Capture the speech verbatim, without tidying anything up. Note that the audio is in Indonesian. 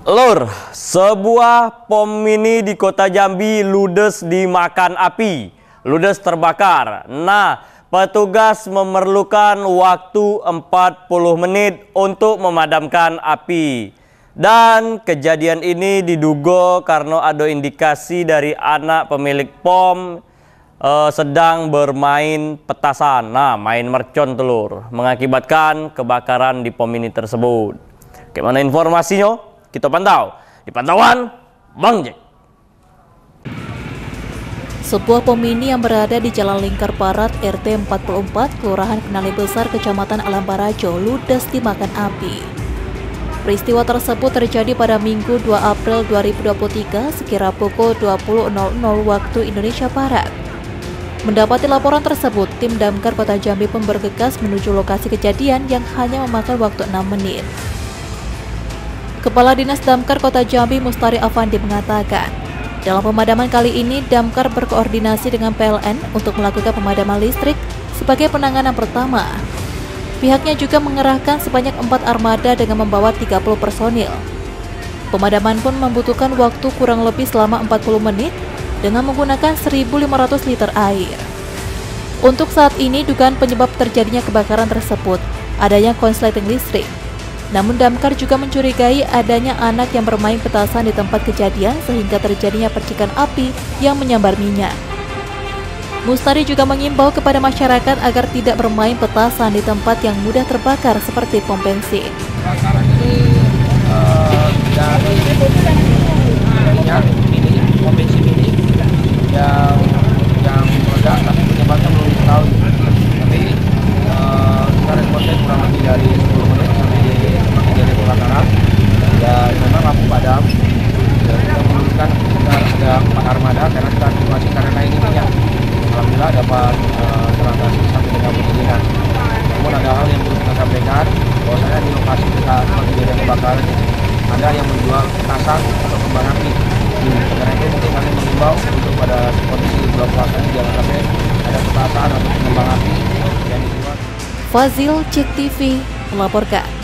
Lur, sebuah pom mini di kota Jambi ludes dimakan api, ludes terbakar. Nah, petugas memerlukan waktu empat puluh menit untuk memadamkan api. Dan kejadian ini diduga karena ada indikasi dari anak pemilik pom eh, sedang bermain petasan. Nah, main mercon telur, mengakibatkan kebakaran di pom mini tersebut. Bagaimana informasinya? Kita pantau di pantauan Bang Jack. Sebuah pom mini yang berada di Jalan Lingkar Barat R T empat puluh empat, Kelurahan Kenali Besar, Kecamatan Alam Barajo, ludes dimakan api. Peristiwa tersebut terjadi pada Minggu dua April dua ribu dua puluh tiga sekira pukul dua puluh nol nol waktu Indonesia Barat. Mendapati laporan tersebut, tim Damkar Kota Jambi pun bergegas menuju lokasi kejadian yang hanya memakan waktu enam menit. Kepala Dinas Damkar Kota Jambi Mustari Afandi mengatakan, dalam pemadaman kali ini Damkar berkoordinasi dengan P L N untuk melakukan pemadaman listrik sebagai penanganan pertama. Pihaknya juga mengerahkan sebanyak empat armada dengan membawa tiga puluh personil. Pemadaman pun membutuhkan waktu kurang lebih selama empat puluh menit dengan menggunakan seribu lima ratus liter air. Untuk saat ini dugaan penyebab terjadinya kebakaran tersebut adanya korsleting listrik. Namun Damkar juga mencurigai adanya anak yang bermain petasan di tempat kejadian sehingga terjadinya percikan api yang menyambar minyak. Mustari juga mengimbau kepada masyarakat agar tidak bermain petasan di tempat yang mudah terbakar seperti pom bensin. Kebakaran ini uh, dari minyak ini, pom bensin ini yang yang meledak, tapi penyebabnya belum diketahui. Tapi uh, kita responnya kurang lebih dari sepuluh menit sampai kejadian kebakaran, dan memang lampu padam. Dan kita menunjukkan kita ada empat armada karena kita antisipasi karena ini minyak. Alhamdulillah dapat uh, teratasi sampai dengan kejadian. Namun ada hal yang perlu kita sampaikan, bahwasanya di lokasi kita kejadian kebakaran ini ada yang menjual petasan atau kembang api. Karena itu mungkin kami mengimbau untuk pada kondisi bulan puasa ini jangan sampai ada petasan atau kembang api yang dijual. Fazil, Cek T V melaporkan.